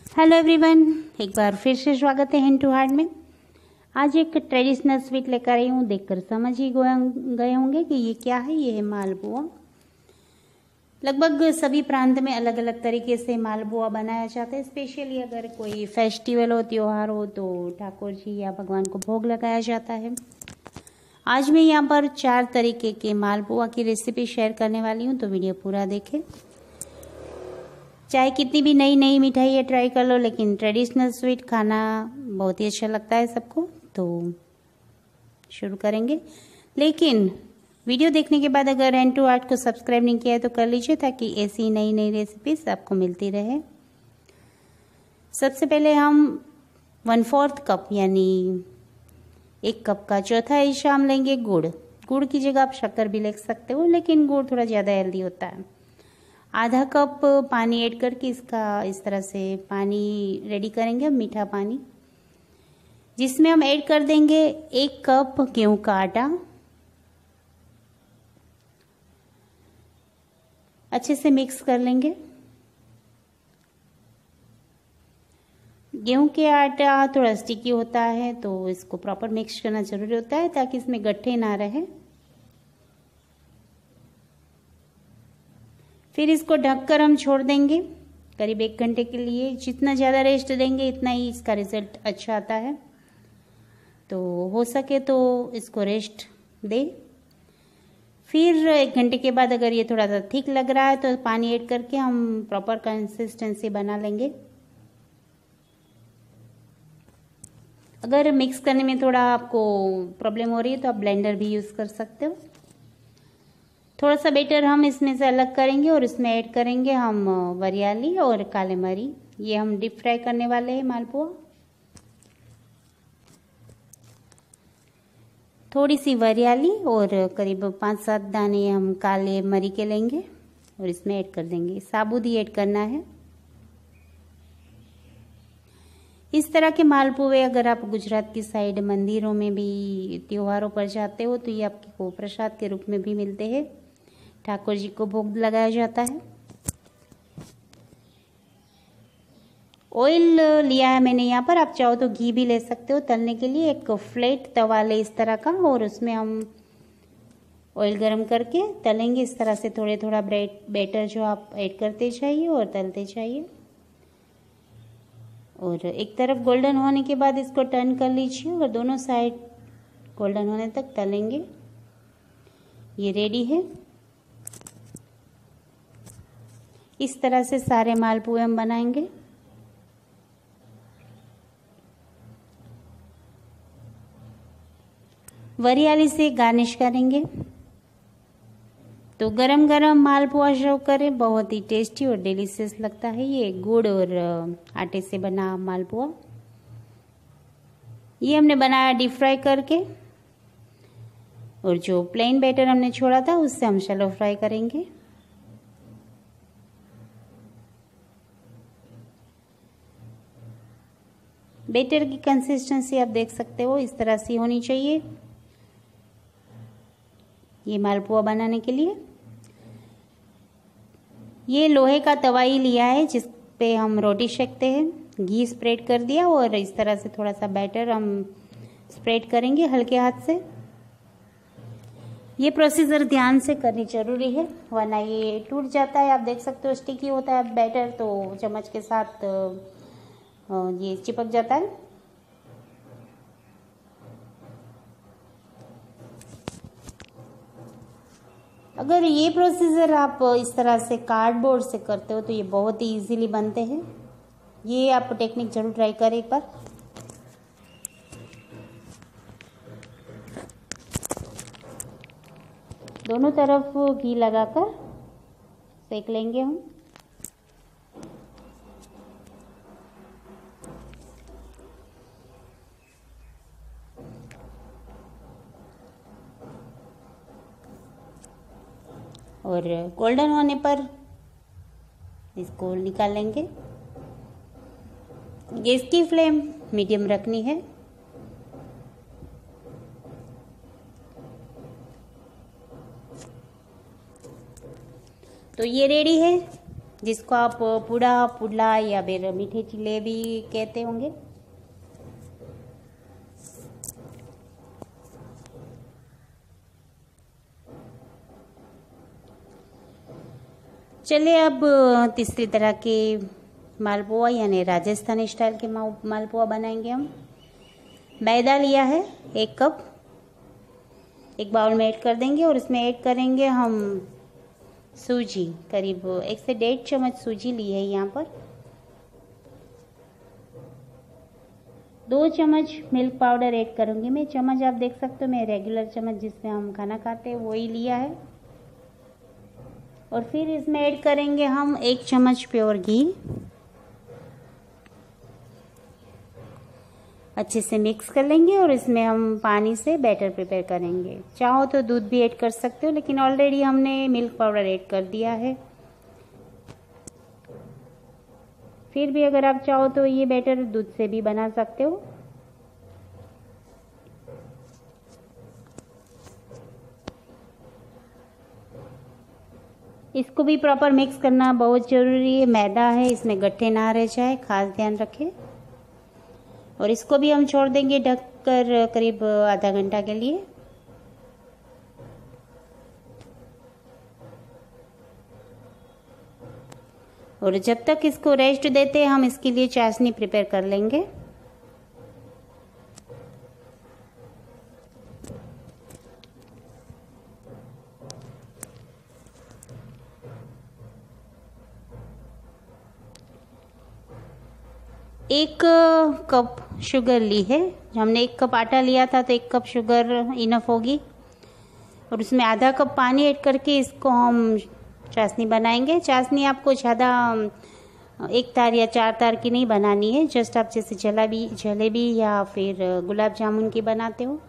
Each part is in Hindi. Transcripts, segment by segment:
हेलो एवरीवन, एक बार फिर से स्वागत है हिंट टू हार्ट में। आज एक ट्रेडिशनल स्वीट लेकर आई हूँ। देखकर समझ ही गए होंगे कि ये क्या है। ये है मालपुआ। लगभग सभी प्रांत में अलग अलग तरीके से मालपुआ बनाया जाता है। स्पेशली अगर कोई फेस्टिवल हो, त्योहार हो तो ठाकुर जी या भगवान को भोग लगाया जाता है। आज मैं यहाँ पर 4 तरीके के मालपुआ की रेसिपी शेयर करने वाली हूँ, तो वीडियो पूरा देखें। चाहे कितनी भी नई नई मिठाई है ट्राई कर लो, लेकिन ट्रेडिशनल स्वीट खाना बहुत ही अच्छा लगता है सबको। तो शुरू करेंगे, लेकिन वीडियो देखने के बाद अगर हिंट टू हार्ट को सब्सक्राइब नहीं किया है तो कर लीजिए, ताकि ऐसी नई नई रेसिपीज आपको मिलती रहे। सबसे पहले हम 1/4 कप यानी 1 कप का चौथा हिस्सा हम लेंगे गुड़ की जगह आप शक्कर भी ले सकते हो, लेकिन गुड़ थोड़ा ज़्यादा हेल्दी होता है। आधा कप पानी ऐड करके इसका इस तरह से पानी रेडी करेंगे, मीठा पानी, जिसमें हम ऐड कर देंगे 1 कप गेहूं का आटा। अच्छे से मिक्स कर लेंगे। गेहूं के आटा थोड़ा स्टिकी होता है, तो इसको प्रॉपर मिक्स करना जरूरी होता है ताकि इसमें गट्ठे ना रहे। फिर इसको ढककर हम छोड़ देंगे करीब 1 घंटे के लिए। जितना ज़्यादा रेस्ट देंगे इतना ही इसका रिजल्ट अच्छा आता है, तो हो सके तो इसको रेस्ट दे। फिर 1 घंटे के बाद अगर ये थोड़ा सा थिक लग रहा है तो पानी ऐड करके हम प्रॉपर कंसिस्टेंसी बना लेंगे। अगर मिक्स करने में थोड़ा आपको प्रॉब्लम हो रही है तो आप ब्लेंडर भी यूज़ कर सकते हो। थोड़ा सा बेटर हम इसमें से अलग करेंगे और इसमें ऐड करेंगे हम वरियाली और काले मरी। ये हम डीप फ्राई करने वाले हैं मालपुआ। थोड़ी सी वरियाली और करीब 5-7 दाने हम काले मरी के लेंगे और इसमें ऐड कर देंगे। साबुत ही ऐड करना है। इस तरह के मालपुए अगर आप गुजरात की साइड मंदिरों में भी त्योहारों पर जाते हो तो ये आपको प्रसाद के रूप में भी मिलते हैं। ठाकुर जी को भोग लगाया जाता है। ऑयल लिया है मैंने यहाँ पर, आप चाहो तो घी भी ले सकते हो तलने के लिए। एक फ्लैट तवा ले इस तरह का, और उसमें हम ऑयल गरम करके तलेंगे इस तरह से। थोड़े थोड़ा बैटर जो आप ऐड करते जाइए और तलते जाइए, और एक तरफ गोल्डन होने के बाद इसको टर्न कर लीजिए और दोनों साइड गोल्डन होने तक तलेंगे। ये रेडी है। इस तरह से सारे मालपुए हम बनाएंगे। वरियाली से गार्निश करेंगे। तो गरम गरम मालपुआ सर्व करें, बहुत ही टेस्टी और डिलीशियस लगता है ये गुड़ और आटे से बना मालपुआ। ये हमने बनाया डीप फ्राई करके, और जो प्लेन बैटर हमने छोड़ा था उससे हम शैलो फ्राई करेंगे। बैटर की कंसिस्टेंसी आप देख सकते हो, इस तरह से होनी चाहिए ये मालपुआ बनाने के लिए। ये लोहे का तवा ही लिया है जिस पे हम रोटी सेकते हैं। घी स्प्रेड कर दिया और इस तरह से थोड़ा सा बैटर हम स्प्रेड करेंगे हल्के हाथ से। ये प्रोसीजर ध्यान से करनी जरूरी है, वरना ये टूट जाता है। आप देख सकते हो स्टिकी होता है बैटर, तो चम्मच के साथ ये चिपक जाता है। अगर ये प्रोसीजर आप इस तरह से कार्डबोर्ड से करते हो तो ये बहुत ही इजीली बनते हैं। ये आप टेक्निक जरूर ट्राई करें एक बार। दोनों तरफ घी लगाकर सेक लेंगे हम। और गोल्डन होने पर इसको निकाल लेंगे। गैस की फ्लेम मीडियम रखनी है। तो ये रेडी है। जिसको आप पुड़ा, पुडला या फिर मीठे चिल्ले भी कहते होंगे। चलिए अब तीसरी तरह के मालपुआ यानी राजस्थानी स्टाइल के मालपुआ बनाएंगे हम। मैदा लिया है 1 कप, एक बाउल में ऐड कर देंगे और इसमें ऐड करेंगे हम सूजी, करीब 1 से 1.5 चम्मच सूजी ली है यहाँ पर। 2 चम्मच मिल्क पाउडर ऐड करूँगी मैं। चम्मच आप देख सकते हो, मैं रेगुलर चम्मच जिसमें हम खाना खाते हैं वही लिया है। और फिर इसमें ऐड करेंगे हम 1 चम्मच प्योर घी। अच्छे से मिक्स कर लेंगे और इसमें हम पानी से बैटर प्रिपेयर करेंगे। चाहो तो दूध भी ऐड कर सकते हो, लेकिन ऑलरेडी हमने मिल्क पाउडर ऐड कर दिया है। फिर भी अगर आप चाहो तो ये बैटर दूध से भी बना सकते हो। इसको भी प्रॉपर मिक्स करना बहुत ज़रूरी है। मैदा है, इसमें गट्ठे ना रह जाए, खास ध्यान रखें। और इसको भी हम छोड़ देंगे ढककर करीब आधा घंटा के लिए। और जब तक इसको रेस्ट देते हैं हम इसके लिए चाशनी प्रिपेयर कर लेंगे। एक कप शुगर ली है। हमने 1 कप आटा लिया था तो 1 कप शुगर इनफ होगी। और उसमें आधा कप पानी ऐड करके इसको हम चाशनी बनाएंगे। चाशनी आपको ज़्यादा 1 तार या 4 तार की नहीं बनानी है। जस्ट आप जैसे जलेबी या फिर गुलाब जामुन की बनाते हो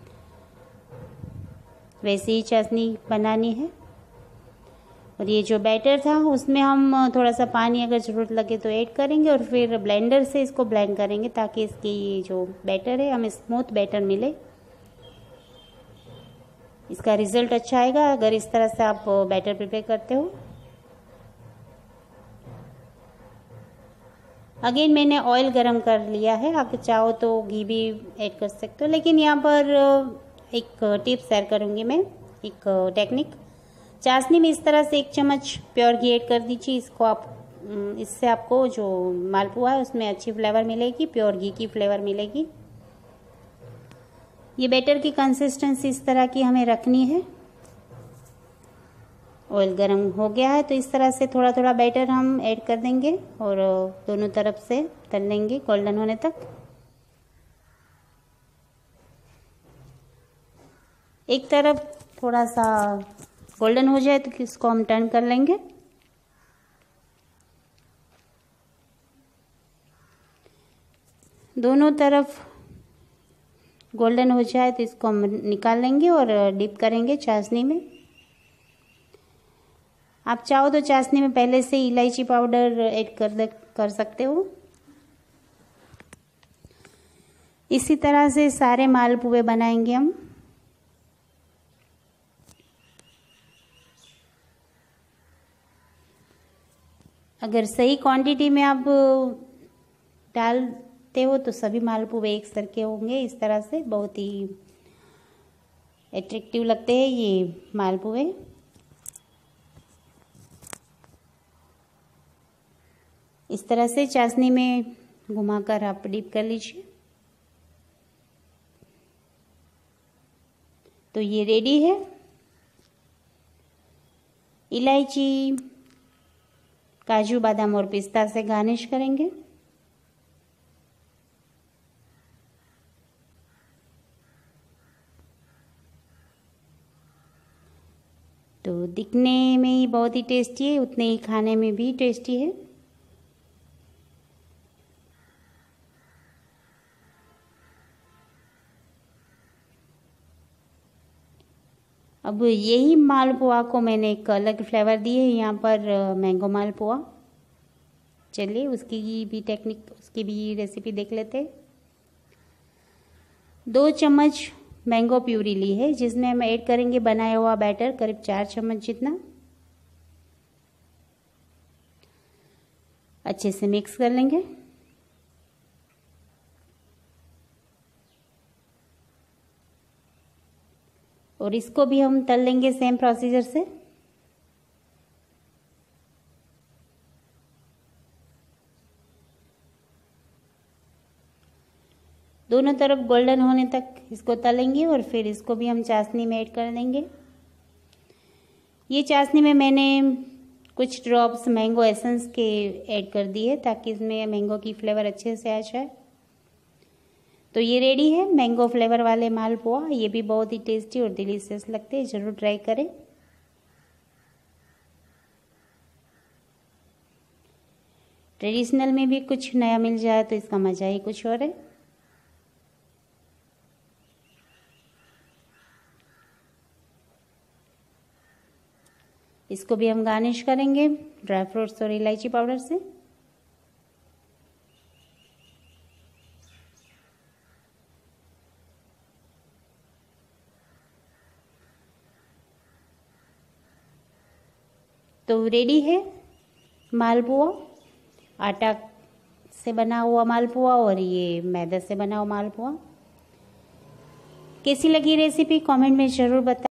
वैसे ही चाशनी बनानी है। और ये जो बैटर था उसमें हम थोड़ा सा पानी अगर ज़रूरत लगे तो ऐड करेंगे और फिर ब्लेंडर से इसको ब्लेंड करेंगे ताकि इसकी ये जो बैटर है हमें स्मूथ बैटर मिले। इसका रिजल्ट अच्छा आएगा अगर इस तरह से आप बैटर प्रिपेयर करते हो। अगेन मैंने ऑयल गरम कर लिया है। आप चाहो तो घी भी ऐड कर सकते हो, लेकिन यहाँ पर एक टिप शेयर करूँगी मैं, एक टेक्निक। चाशनी में इस तरह से 1 चम्मच प्योर घी ऐड कर दीजिए। इससे आपको जो मालपुआ है उसमें अच्छी फ्लेवर मिलेगी, प्योर घी की फ्लेवर मिलेगी। ये बैटर की कंसिस्टेंसी इस तरह की हमें रखनी है। ऑयल गरम हो गया है तो इस तरह से थोड़ा थोड़ा बैटर हम ऐड कर देंगे और दोनों तरफ से तल लेंगे गोल्डन होने तक। एक तरफ थोड़ा सा गोल्डन हो जाए तो इसको हम टर्न कर लेंगे। दोनों तरफ गोल्डन हो जाए तो इसको हम निकाल लेंगे और डिप करेंगे चाशनी में। आप चाहो तो चाशनी में पहले से इलायची पाउडर ऐड कर सकते हो। इसी तरह से सारे मालपुए बनाएंगे हम। अगर सही क्वांटिटी में आप डालते हो तो सभी मालपुए एक सर के होंगे। इस तरह से बहुत ही अट्रैक्टिव लगते हैं ये मालपुए। इस तरह से चाशनी में घुमाकर आप डिप कर लीजिए। तो ये रेडी है। इलायची, काजू, बादाम और पिस्ता से गार्निश करेंगे। तो दिखने में ही बहुत ही टेस्टी है, उतने ही खाने में भी टेस्टी है। अब यही मालपुआ को मैंने एक अलग फ्लेवर दी है यहाँ पर, मैंगो मालपुआ। चलिए उसकी भी रेसिपी देख लेते हैं। 2 चम्मच मैंगो प्यूरी ली है जिसमें हम ऐड करेंगे बनाया हुआ बैटर, करीब 4 चम्मच जितना। अच्छे से मिक्स कर लेंगे। और इसको भी हम तल लेंगे सेम प्रोसीजर से। दोनों तरफ गोल्डन होने तक इसको तलेंगे और फिर इसको भी हम चाशनी में ऐड कर देंगे। ये चाशनी में मैंने कुछ ड्रॉप्स मैंगो एसेंस के ऐड कर दिए ताकि इसमें मैंगो की फ्लेवर अच्छे से आ जाए। तो ये रेडी है मैंगो फ्लेवर वाले मालपुआ। ये भी बहुत ही टेस्टी और डिलीशियस लगते हैं, ज़रूर ट्राई करें। ट्रेडिशनल में भी कुछ नया मिल जाए तो इसका मज़ा ही कुछ और है। इसको भी हम गार्निश करेंगे ड्राई फ्रूट्स और इलायची पाउडर से। तो रेडी है मालपुआ, आटा से बना हुआ मालपुआ और ये मैदा से बना हुआ मालपुआ। कैसी लगी रेसिपी कमेंट में ज़रूर बताएं।